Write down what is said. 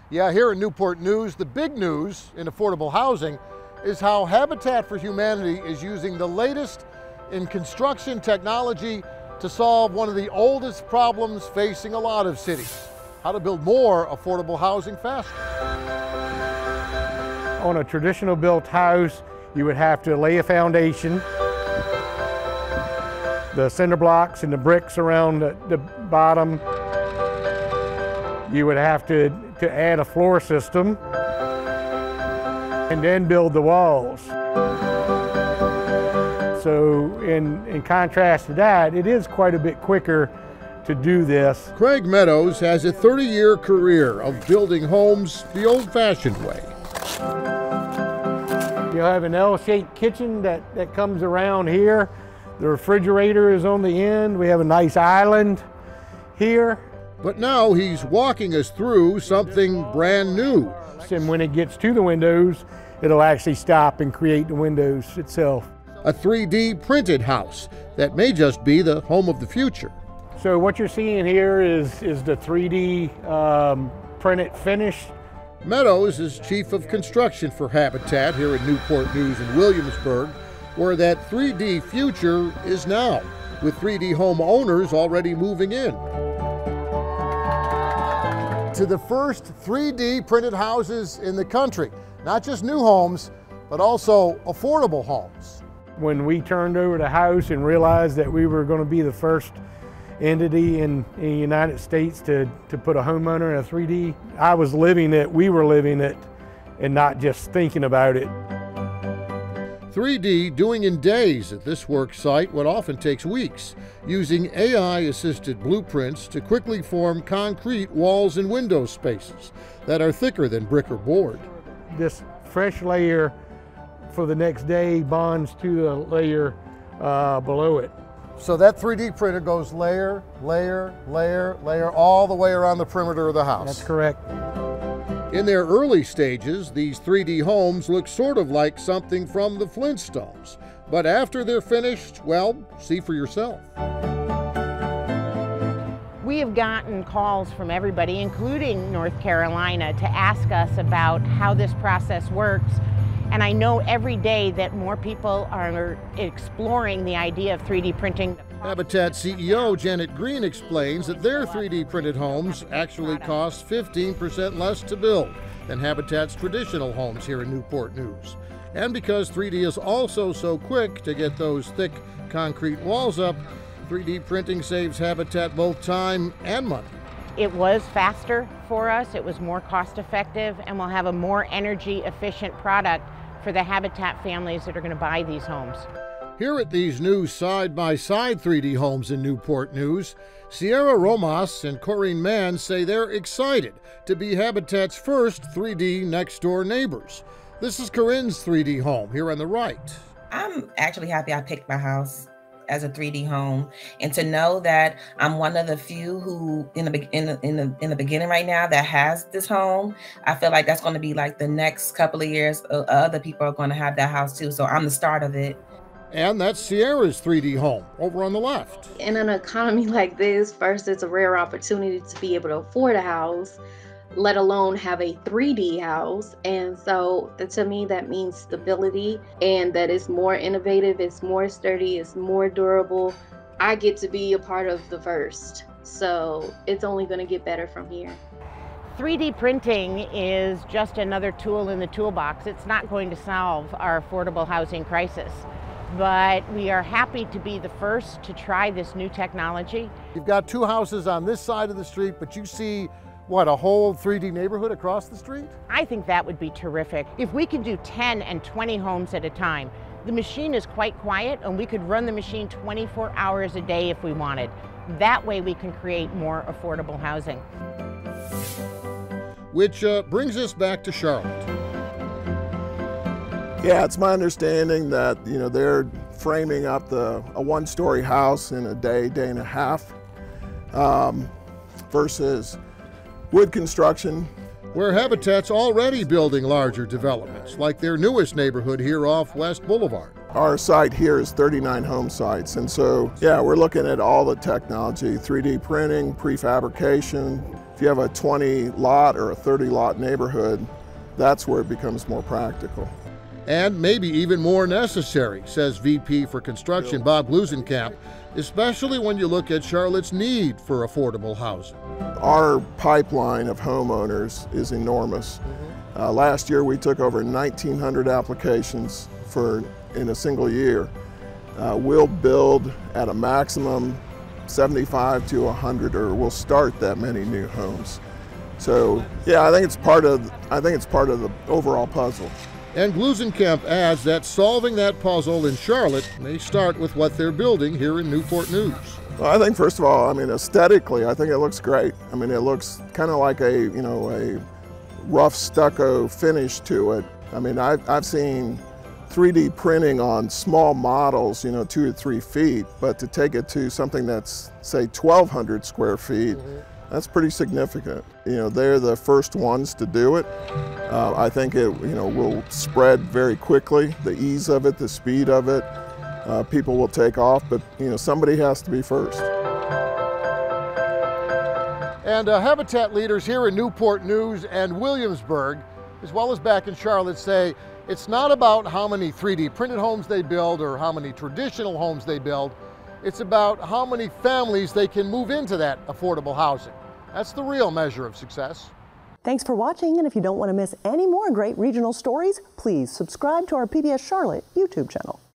Yeah, here in Newport News, the big news in affordable housing is how Habitat for Humanity is using the latest in construction technology to solve one of the oldest problems facing a lot of cities: how to build more affordable housing faster. On a traditional built house, you would have to lay a foundation, the cinder blocks and the bricks around the bottom. You would have to add a floor system and then build the walls. So in contrast to that, it is quite a bit quicker to do this. Craig Meadows has a 30-year career of building homes the old-fashioned way. You'll have an L-shaped kitchen that comes around here. The refrigerator is on the end. We have a nice island here. But now he's walking us through something brand new. And when it gets to the windows, it'll actually stop and create the windows itself. A 3D printed house that may just be the home of the future. So what you're seeing here is the 3D printed finish. Meadows is Chief of Construction for Habitat here in Newport News in Williamsburg, where that 3D future is now, with 3D home owners already moving in. To the first 3D printed houses in the country. Not just new homes, but also affordable homes. When we turned over the house and realized that we were going to be the first entity in the United States to put a homeowner in a 3D, I was living it, we were living it, and not just thinking about it. 3D doing in days at this work site what often takes weeks, using AI-assisted blueprints to quickly form concrete walls and window spaces that are thicker than brick or board. This fresh layer for the next day bonds to the layer below it. So that 3D printer goes layer, layer, layer, layer, all the way around the perimeter of the house. That's correct. In their early stages, these 3D homes look sort of like something from the Flintstones. But after they're finished, well, see for yourself. We have gotten calls from everybody, including North Carolina, to ask us about how this process works. And I know every day that more people are exploring the idea of 3D printing. Habitat CEO Janet Green explains that their 3D printed homes actually cost 15% less to build than Habitat's traditional homes here in Newport News. And because 3D is also so quick to get those thick concrete walls up, 3D printing saves Habitat both time and money. It was faster for us, it was more cost effective, and we'll have a more energy efficient product for the Habitat families that are going to buy these homes. Here at these new side-by-side 3D homes in Newport News, Sierra Romas and Corinne Mann say they're excited to be Habitat's first 3D next-door neighbors. This is Corinne's 3D home here on the right. I'm actually happy I picked my house as a 3D home, and to know that I'm one of the few who in the beginning right now that has this home. I feel like that's going to be like the next couple of years, other people are going to have that house too. So I'm the start of it. And that's Sierra's 3D home over on the left. In an economy like this, first, it's a rare opportunity to be able to afford a house, let alone have a 3D house. And so to me, that means stability, and that it's more innovative, it's more sturdy, it's more durable. I get to be a part of the first. So it's only going to get better from here. 3D printing is just another tool in the toolbox. It's not going to solve our affordable housing crisis, but we are happy to be the first to try this new technology. You've got two houses on this side of the street, but you see, what, a whole 3D neighborhood across the street? I think that would be terrific. If we could do 10 and 20 homes at a time, the machine is quite quiet and we could run the machine 24 hours a day if we wanted. That way we can create more affordable housing. Which brings us back to Charlotte. Yeah, it's my understanding that, they're framing up a one-story house in a day and a half, versus wood construction. Where Habitat's already building larger developments, like their newest neighborhood here off West Boulevard. Our site here is 39 home sites, and so, yeah, we're looking at all the technology, 3D printing, prefabrication, If you have a 20 lot or a 30 lot neighborhood, that's where it becomes more practical. And maybe even more necessary, says VP for Construction Bob Glusenkamp, especially when you look at Charlotte's need for affordable housing. Our pipeline of homeowners is enormous. Last year we took over 1,900 applications in a single year. We'll build at a maximum 75 to 100, or we'll start that many new homes. So yeah, I think it's part of the overall puzzle. And Glusenkamp adds that solving that puzzle in Charlotte may start with what they're building here in Newport News. Well, I think first of all, aesthetically, I think it looks great. It looks kind of like a rough stucco finish to it. I've seen 3D printing on small models, 2 or 3 feet, but to take it to something that's, say, 1,200 square feet, that's pretty significant. They're the first ones to do it. I think it, will spread very quickly. The ease of it, the speed of it, people will take off, but somebody has to be first. And habitat leaders here in Newport News and Williamsburg, as well as back in Charlotte, say it's not about how many 3D printed homes they build or how many traditional homes they build. It's about how many families they can move into that affordable housing. That's the real measure of success. Thanks for watching, and if you don't want to miss any more great regional stories, please subscribe to our PBS Charlotte YouTube channel.